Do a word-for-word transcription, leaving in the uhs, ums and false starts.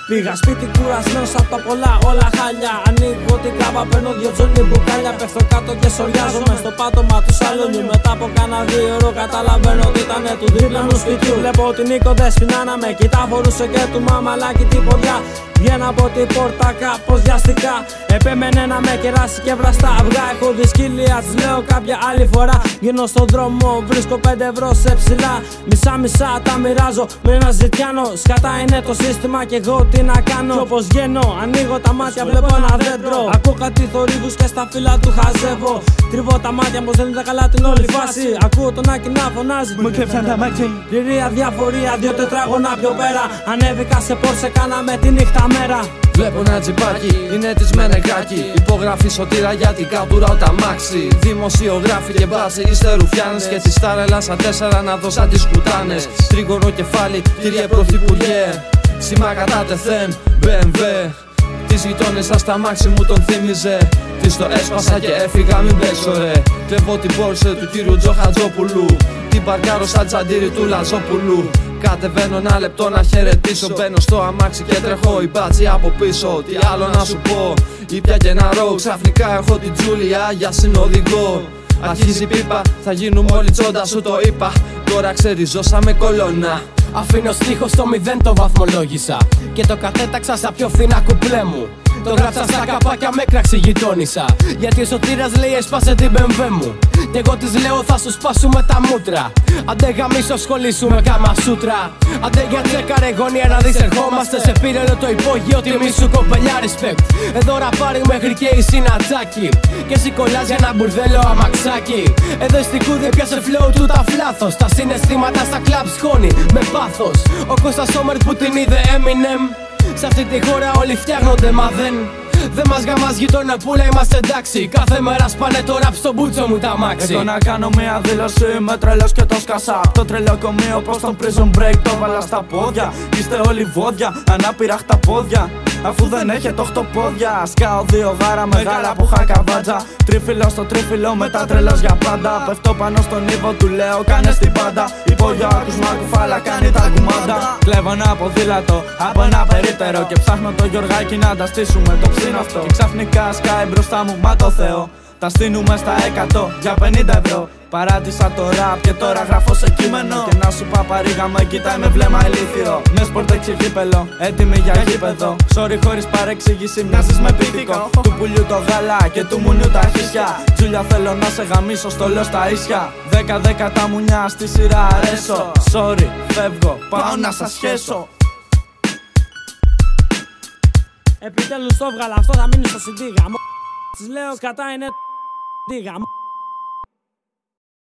Πήγα σπίτι κουρασμένος απ' τα πολλά όλα χάλια. Ανοίγω την κάβα, παίρνω δυο τζόνι μπουκάλια. Πέφτω κάτω και σοριάζομαι στο πάτωμα του σαλόνιου. Μετά από κάνα δύο ώρο καταλαβαίνω ότι ήτανε του δίπλανου σπιτιού. Βλέπω ότι Νίκο Δεσποιნა να με κοιτά, φορούσε και του μαμαλάκι την ποδιά. Βγαίνω από την πόρτα κάπως βιαστικά. Επέμενε να με κεράσει και βραστά αυγά. Έχω δυσκύλια, της λέω κάποια άλλη φορά. Γίνω στον δρόμο, βρίσκω πέντε ευρώ σε ψηλά. Μισά μισά τα μοιράζω με ένα ζητιάνο. Σκατά είναι το σύστημα και εγώ τι να κάνω. Κι όπως βγαίνω, ανοίγω τα μάτια, βλέπω ένα δέντρο. Ακούω κάτι θορύβους και στα φύλλα του χαζεύω. Τριβώ τα μάτια μου, δεν είδα καλά την όλη φάση. Ακούω τον Άκη να φωνάζει. Μου κλέψαν τα μάτια. Πληρία, διαφορία, δύο τετράγωνα πιο πέρα. Ανέβηκα σε πόρσε, κάναμε τη νύχτα μέρα. Βλέπω ένα τζιπάκι, είναι της με νεκράκι. Υπογραφή σωτήρα για την καπούρα τα μάξι. Δημοσιογράφοι και μπάτσι, είστε ρουφιάνες. Και τη στάρα έλασα τέσσερα να δω σαν τις κουτάνες. Τρίγωνο κεφάλι, κύριε Πρωθυπουργέ. Σήμα κατά τεθέν, μπι εμ βι. Τις γειτόνες σας στα μάξι μου τον θύμιζε. Της το έσπασα και έφυγα, μην παίξω ρε. Κλέβω την πόρσε του κύριου Τζοχατζόπουλου. Την παρκάρω σαν τσαντήρι του Λαζόπουλου. Κατεβαίνω ένα λεπτό να χαιρετήσω. Μπαίνω στο αμάξι και τρέχω η μπάτσι από πίσω. Τι άλλο να σου πω, ήπια και ένα ρο. Ξαφνικά έχω την Τζούλια για συνοδηγό. Αρχίζει η πίπα, θα γίνουμε όλοι τσόντα, σου το είπα. Τώρα ξεριζώσαμε κολόνα. Αφήνω στίχο στο μηδέν, το βαθμολόγησα. Και το κατέταξα στα πιο φθηνά κουπλέ μου. Το γράψα στα καπάκια, με κράξε γειτόνισσα. Γιατί ο Σωτήρας λέει έσπασε την μπι εμ βι μου. Και εγώ της λέω θα σου σπάσουμε τα μούτρα. Αντέ γαμίσω σχολήσουμε κάμα σούτρα. Αντέ για τσέκαρε γωνία να δεις ερχόμαστε. Σε πήρε το υπόγειο, τιμή σου κοπελιά respect. Εδώ ραπάρει μέχρι και η συνατσάκι. Και εσύ κολλάς για ένα μπουρδέλο αμαξάκι. Εδώ στην κούδη πιάσε flow του τα φλάθος. Τα συναισθήματα στα κλαμπ σκόνη με πάθος. Ο Κώστας Σόμερ που την είδε Eminem. Σ' αυτή τη χώρα όλοι φτιάχνονται μα δεν. Δεν μας γαμάς γειτόνα πουλα, είμαστε εντάξει. Κάθε μέρα σπάνε το ραπ στο μπούτσο μου τα μάξι. Εγώ να κάνω μια δήλωση, είμαι τρελός και το σκάσα. Το τρελοκομείο πως τον prison break το βάλα στα πόδια. Είστε όλοι βόδια, ανάπηρα χταπόδια. Αφού δεν έχετε οχτώ πόδια. Σκάω δύο γάρα μεγάλα που είχα καβάτζα. Τρίφυλλο στο τρίφυλλο μετά τρελός για πάντα. Πέφτω πάνω στον ύβο του λέω κάνε την πάντα. Υπόγειο άκουσμα κουφάλα κάνει τα κουμάντα. Κλέβω ένα ποδήλατο από ένα περίπτερο. Και ψάχνω το Γιωργάκι να τα στήσουμε το ψήνο αυτό. Και ξαφνικά σκάει μπροστά μου μα το Θεό. Τα στείνουμε στα εκατό για πενήντα ευρώ. Παράτησα το ραπ και τώρα γράφω σε κείμενο. Και να σου παπαρίγα με κοιτάει με βλέμμα ηλίθιο. Με σπορτέξι γήπελο, έτοιμη για γήπεδο. Sorry χωρίς παρεξήγηση μοιάζεις με πίθηκο. Του πουλιού το γάλα και του μουνιού τα χίσια. Τζούλια θέλω να σε γαμίσω στο λέω στα ίσια. Δέκα δέκα τα μουνιά στη σειρά αρέσω. Sorry, φεύγω, πάω να σας σχέσω. Επιτέλους το έβγαλα, αυτό θα μείνει στο σι ντι γαμώ. Της λέω σκατά είναι τι γαμώ.